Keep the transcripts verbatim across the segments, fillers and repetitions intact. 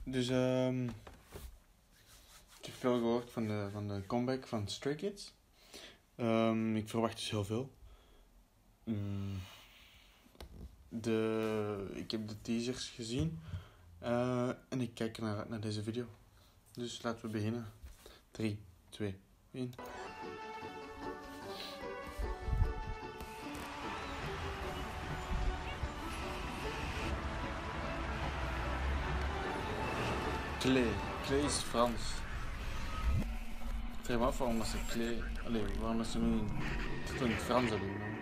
Dus um, ik heb veel gehoord van de, van de comeback van Stray Kids. Um, ik verwacht dus heel veel. Um, de, ik heb de teasers gezien. Uh, en ik kijk naar, naar deze video. Dus laten we beginnen. drie, twee, één. Clay. Clay is Frans. Ik vraag me af waarom ze Clay... Allee, waarom ze nu het in het Frans hebben genomen.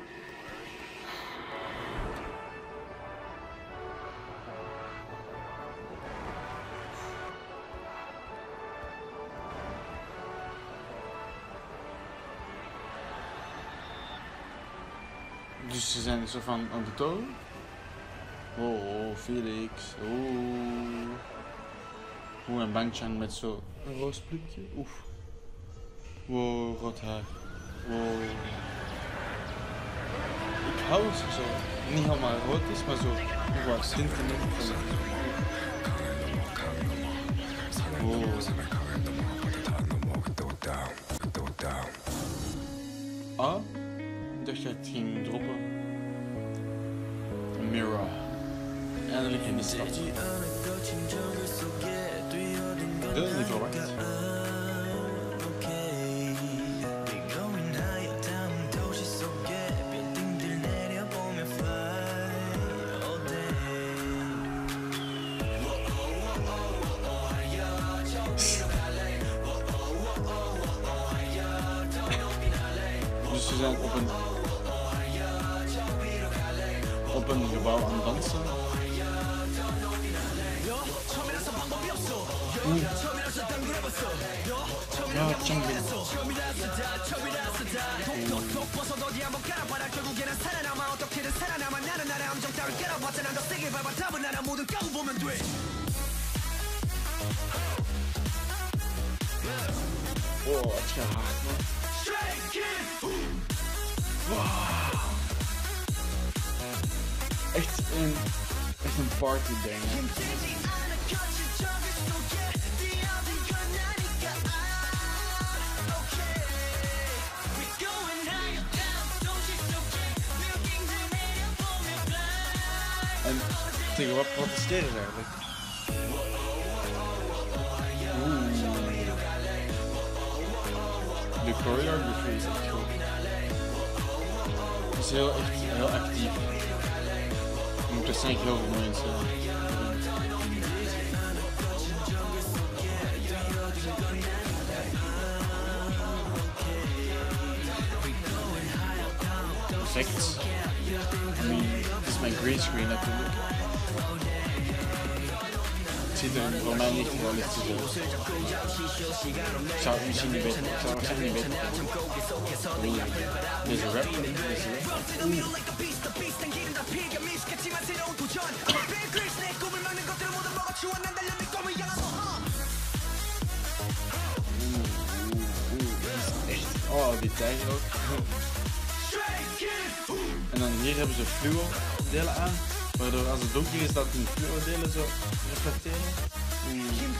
Dus ze zijn zo van aan de toon. Oh, oh, Felix. Oh. Oeh, en Bangchan met zo een roos plukje. Oef. Wow, rood haar. Wow. Ik hou ze zo. Niet helemaal rood is, maar zo. Nog wat tinten. Wow. Ah, ik dacht dat het ging droppen. Mirror. Eindelijk in de stad. Dat is niet verwacht. Dus ze zijn op een op een gebouw aan het dansen. Oeh. Ja, Changbin. Oh, het gaat hard, man. Wow. Echt een, echt een party ding. En tegen wat protesteren ze eigenlijk? Oeh. De choreography is echt goed. Het is heel, echt heel actief. Er zijn heel veel mensen. Perfect. I mean, dit is mijn green screen natuurlijk. Het ziet er voor mij niet realistisch uit. Ik zou het misschien niet weten. Ik zou het niet weten. Oeh. Deze rap. Deze rap. Oeh. Oh, die tijger ook. En dan hier hebben ze fluo delen aan, waardoor als het donker is dat die fluo delen zo reflecteren. Mm.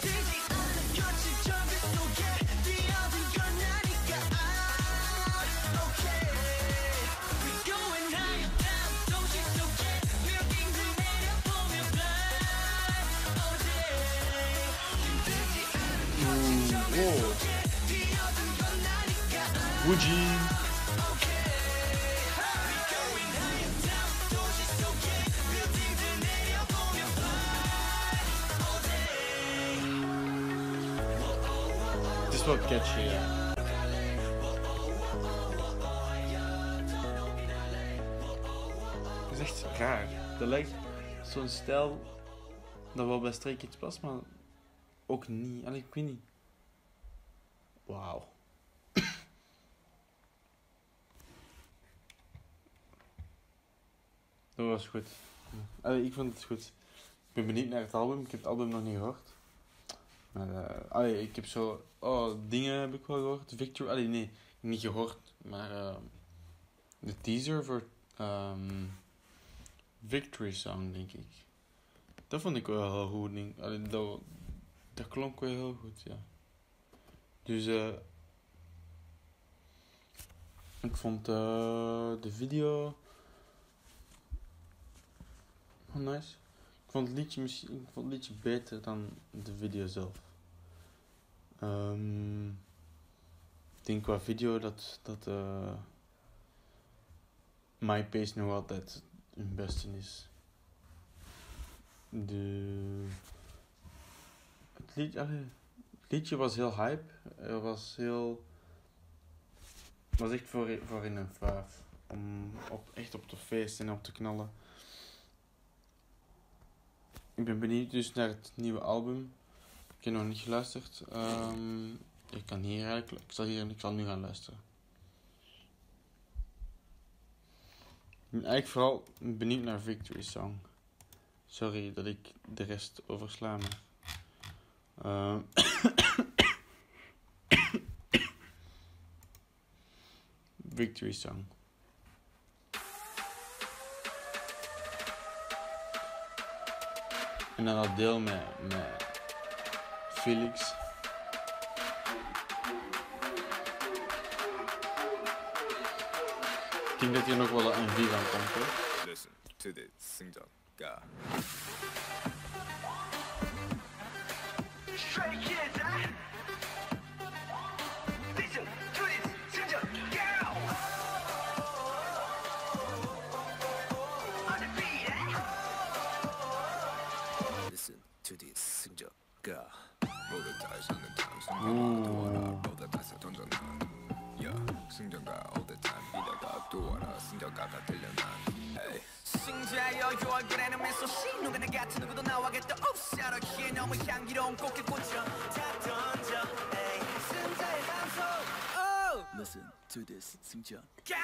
Mm. Wow. Fuji. Het is wel catchy, ja. Het is echt raar. Dat lijkt zo'n stijl dat wel bij Stray Kids past, maar ook niet. Allee, ik weet niet. Wauw. Dat was goed. Allee, ik vond het goed. Ik ben benieuwd naar het album. Ik heb het album nog niet gehoord. Maar uh, allee, ik heb zo... Oh, dingen heb ik wel gehoord. Victory... Allee, nee. Niet gehoord. Maar uh, de teaser voor... Um, Victory Song, denk ik. Dat vond ik wel heel goed. Ding. Allee, dat, dat klonk wel heel goed, ja. Dus eh... Uh, ik vond uh, de video... Oh, nice. Ik vond het liedje misschien... Ik vond het liedje beter dan de video zelf. Um, ik denk qua video dat... dat uh, MyPace nog altijd hun beste is. De... Het liedje, allee, het liedje was heel hype. Het was heel... Het was echt voor, voor in een vijf. Om op, echt op te feesten en op te knallen. Ik ben benieuwd dus naar het nieuwe album. Ik heb nog niet geluisterd. Um, ik kan hier eigenlijk... Ik zal, hier, ik zal nu gaan luisteren. Ik ben eigenlijk vooral benieuwd naar Victory Song. Sorry dat ik de rest oversla, maar... Uh, Victory Song. En dan dat deel met, met Felix. Ik denk dat hier nog wel een vier aan komt, hoor. Listen to this singer guy. Straight kids, huh? Listen to this singer girl. On the beat, eh? Listen to this singer girl. Roll the dice on the dance. Roll the dice on the dance. Yeah, 승자가 all the time. 비다가 또 와라. 승자가가 들려 난. Hey. 승자여 얼굴에는 미소씨 누구나 같은 누구도 나와겠다. 옵샤러 기에 너무 향기로운 꽃게 꽂혀. 다 던져. Hey. 승자의 감성. Oh. Listen to this 승자. Go.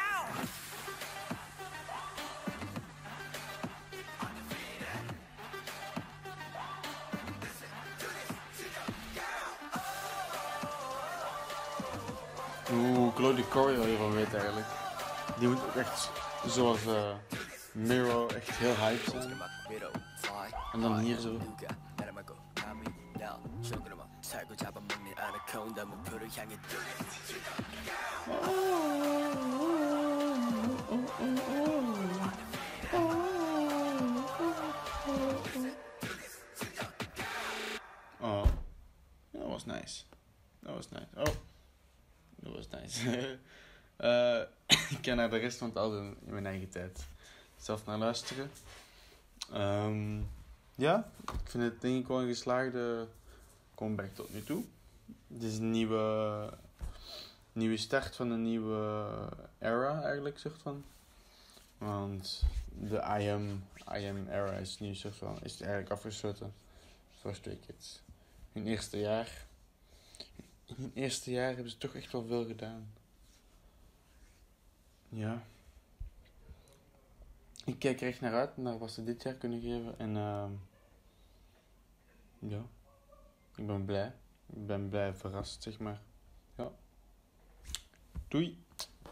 Oeh, Claude Corio hiervan weet eigenlijk. Die moet ook echt, zoals uh, Miro, echt heel hype zijn. En dan hier zo. Oh, dat was nice. Dat was nice. Oh. Dat was nice. uh, ik kan naar de rest van het album in mijn eigen tijd zelf naar luisteren. Um, ja, ik vind het denk ik wel een geslaagde comeback tot nu toe. Het is een nieuwe, nieuwe start van een nieuwe era eigenlijk, soort van. Want de I Am, I Am era is nu soort van, is eigenlijk afgesloten voor Stray Kids. Hun eerste jaar. In hun eerste jaar hebben ze toch echt wel veel gedaan. Ja. Ik kijk er echt naar uit, naar wat ze dit jaar kunnen geven. En uh, ja, ik ben blij. Ik ben blij verrast, zeg maar. Ja. Doei.